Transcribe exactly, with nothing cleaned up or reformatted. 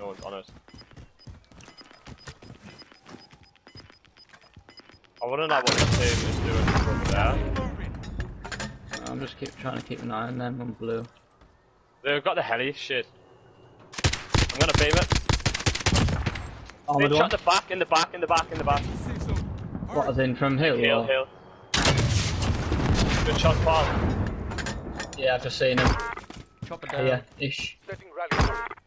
no one's on us. I wanna know what the team is doing from there. I'm just keep trying to keep an eye on them on blue. They've got the heli, shit. I'm gonna beam it. Oh, They shot the back, in the back, in the back, in the back. What, as in from hill? Hill, or? hill. Good shot, Paul. Yeah, I've just seen him. Chopper down. Yeah, ish. Setting rally.